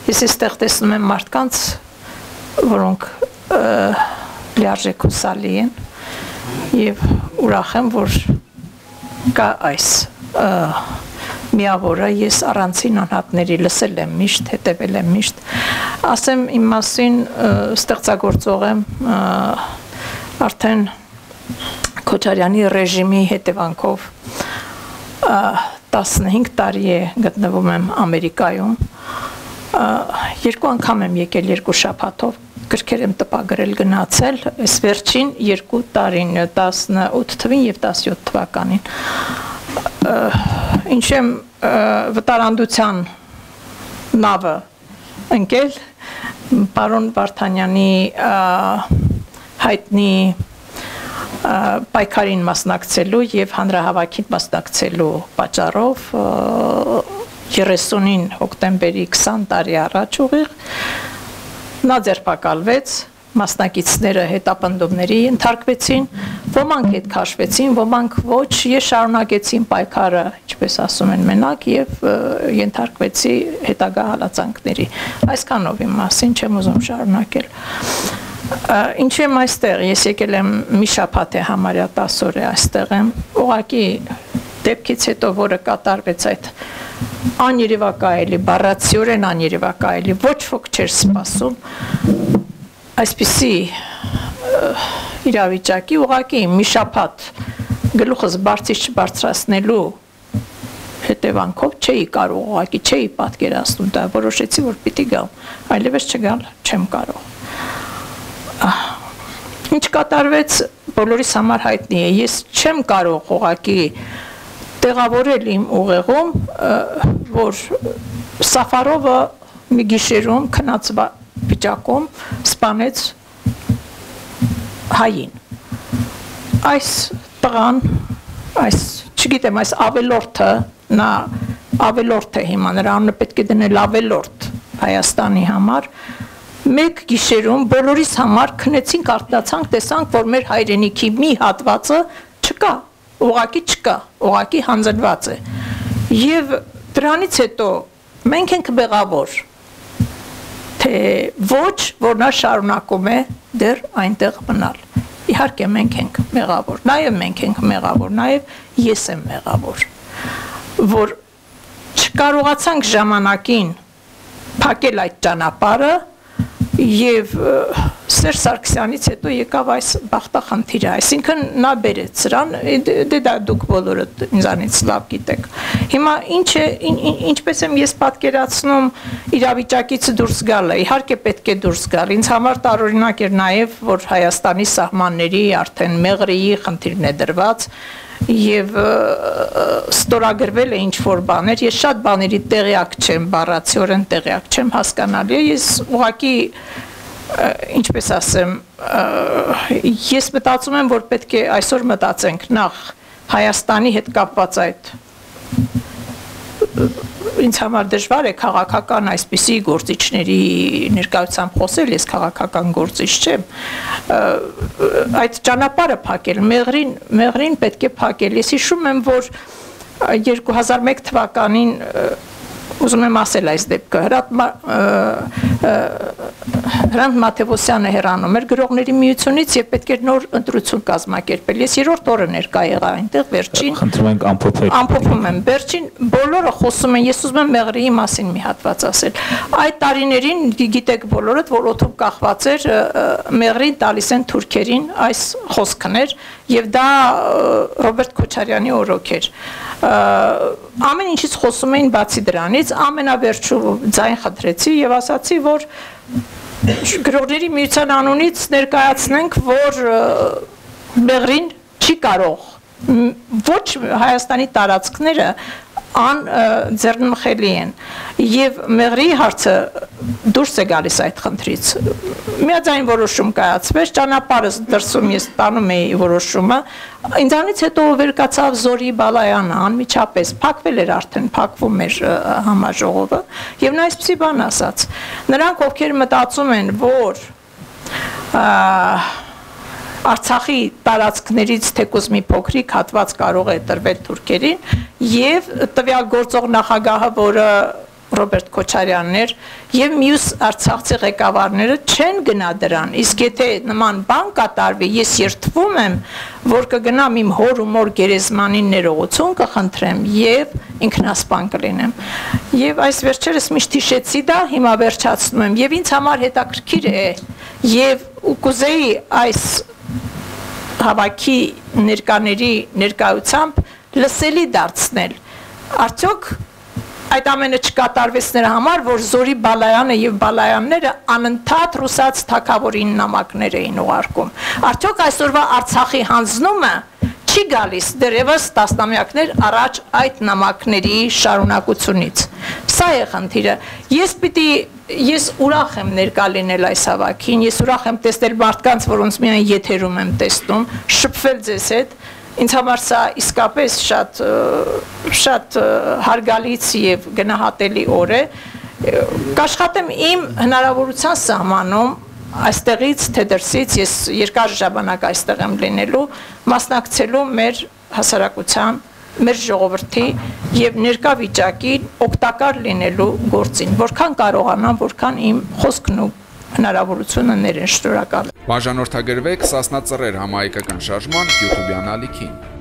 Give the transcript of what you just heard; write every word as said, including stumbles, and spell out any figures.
Ես այստեղ տեսնում եմ մարդկանց, որոնք լիարժեք հուսալի են եւ ուրախ եմ, որ կա այս միավորը, ես առանցին անհատների լսել եմ միշտ, հետևել եմ միշտ, ասեմ իմ մասին ստեղծագործող եմ արդեն Քոչարյանի ռեժիմի հետևանքով տասնհինգ տարի է գտնվում եմ Ամերիկայում, երկու անգամ եմ եկել երկու շաբաթով, գրքեր եմ տպագրել գնացել, այս վերջին երկու տարին, տասնութ թվին և տասնյոթ թվականին, ինչ եմ վտարանդության նավը ընկել, պարոն Վարդանյանի հայտնի պայքարին մասնակցելու և հանրահավաքին մասնակցելու պատճառով երեսունին հոկտեմբերի քսան տարի առաջ ուղիղ նա ձերբակալվեց, մասնակիցները հետապնդումների ենթարկվեցին, ոմանք հետ քաշվեցին, ոմանք ոչ, ես շարունակեցին պայքարը, ինչպես ասում են մենակ, և ենթարկվեցի հետագա հալածանքների, այսքանով իմ մասին չեմ ուզում շարունակել։ Ինչ եմ այստեղ, ես եկել եմ մի շաբաթ է համարյա տասը օր է այստեղ եմ, ուղղակի դեպքից հետո, որը կատարվեց այդ աներևակայելի, բառացիորեն աներևակայելի, ոչ ոք չէր սպասում, այսպիսի իրավիճակի ուղղակի մի շաբաթ գլուխս բարձից չբարձրացնելու հետևանքով չէի կարող, ուղղակի չէի պատկերացնում դա, որոշեցի, որ պիտի գամ, այլևս չգալ չեմ կարող։ Ինչ կատարվեց բոլորիս համար հայտնի է, ես չեմ կարող ուղղակի տեղավորել իմ ուղեղում, որ Սաֆարովը մի գիշերում քնած վիճակում սպանեց հային։ Այս տղան, այս, չգիտեմ, այս ավելորդը, նա ավելորդ է հիմա, նրա անունը պետք է դնել ավելորդ Հայաստանի համար, մեկ գիշերում բոլորիս համար քնեցինք, արթնացանք, տեսանք, որ մեր հայրենիքի մի հատվածը չկա, ուղղակի չկա, ուղղակի հանձնված է։ Եվ դրանից հետո մենք ենք մեղավոր, թե ոչ, որ նա շարունակում է դեռ այնտեղ մնալ։ Իհարկե մենք ենք մեղավոր, նաև մենք ենք մեղավոր, նաև ես եմ մեղավոր, որ չկարողացանք ժամանակին փակել այդ ճանապարհը և Սերժ Սարգսյանից հետո եկավ այս բախտախնդիրը, այսինքն նա բերեց սրան, դե դա դուք բոլորդ ինձանից լավ գիտեք։ Հիմա ինչպես եմ ես պատկերացնում իրավիճակից դուրս գալը, իհարկե պետք է դուրս գալ, ինձ համար տարօրինակ էր նաև, որ Հայաստանի սահմանների արդեն Մեղրիի խնդիրն է դրված, և ստորագրվել է ինչ-որ բաներ, ես շատ բաների տեղյակ չեմ, բառացիորեն տեղյակ չեմ, հասկանալի է, ես ուղղակի, ինչպես ասեմ, ես մտածում եմ, որ պետք է այսօր մտածենք նախ Հայաստանի հետ կապված այդ, ինձ համար դժվար է քաղաքական այսպիսի գործիչների ներկայությամբ խոսել, ես քաղաքական գործիչ չեմ, այդ ճանապարհը փակել, Մեղրին պետք է փակել, ես հիշում եմ, որ երկու հազար մեկ թվականին ուզում եմ ասել այս դեպքը, Հրանտ Մաթևոսյանը հեռանում էր գրողների միությունից և պետք էր նոր ընտրություն կազմակերպել, ես երրորդ օրը ներկա եղա այնտեղ վերջին, խնդրում ենք ամփոփում եմ, վերջին բոլորը խոսում են, ես ուզում եմ Մեղրիի մասին մի հատված ասել, այդ տարիներին գիտեք բոլորդ, որ օդում կախված էր Մեղրին տալիս են թուրքերին այս խոսքն էր և դա Ռոբերտ Քոչարյանի օրոք էր, ամեն ինչից խոսում էին բացի դրանից, ամենավերջու ձայն խնդրեցի և ասացի, որ գրողների միության անունից ներկայացնենք, որ Մեղրին չի կարող, ոչ Հայաստանի տարածքները անձեռնմխելի են և Մեղրիի հարցը դուրս է գալիս այդ խնդրից, միաձայն որոշում կայացվեց, ճանապարհս դրսում ես տանում էի որոշումը, ինձանից հետո վերկացավ Զորի Բալայանը, անմիջապես փակվել էր արդեն, փակվում էր համաժողովը և նա այսպիսի բան ասաց, նրանք ովքեր մտածում են, որ Արցախի տարածքներից թեկուզ մի փոքրիկ հատված կարող է տրվել թուրքերին և տվյալ գործող նախագահը, որը Ռոբերտ Քոչարյանն էր եւ մյուս արցախցի ղեկավարները չեն գնա դրան իսկ եթե նման բան կատարվի ես երդվում եմ որ կգնամ իմ հոր ու մոր գերեզմանին ներողություն կխնդրեմ եւ ինքնասպան կլինեմ եւ այս վերջերս միշտ հիշեցի դա հիմա վերջացնում եմ եւ ինձ համար հետաքրքիր է եւ կուզեի այս հավաքի ներկաների ներկայությամբ լսելի դարձնել արդյոք այդ ամենը չկատարվեց նրա համար, որ Զորի Բալայանը եւ Բալայանները անընդհատ ռուսաց թագավորին նամակներ էին ուղարկում։ Արդյոք այսօրվա Արցախի հանձնումը չի գալիս դեռևս տասնամյակներ առաջ այդ նամակների շարունակությունից։ Սա է խնդիրը։ Ես պիտի ես ուրախ եմ ներկա լինել այս հավաքին, ես ուրախ եմ տեսնել մարդկանց, որոնց միայն եթերում եմ տեսնում, շփվել ձեզ հետ։ Ինձ համար սա իսկապես շատ շատ հարգալից եւ գնահատելի օր է կաշխատեմ իմ հնարավորության սահմանում այստեղից թե դրսից ես երկար ժամանակ այստեղ եմ լինելու մասնակցելու մեր հասարակության մեր ժողովրդի եւ ներկա վիճակի օգտակար լինելու գործին որքան կարողանամ որքան իմ խոսքն ու հնարավորությունը ներեն շնորհակալ Բաժանորդագրվեք Սասնա Ծռեր համահայկական շարժման YouTube-յան ալիքին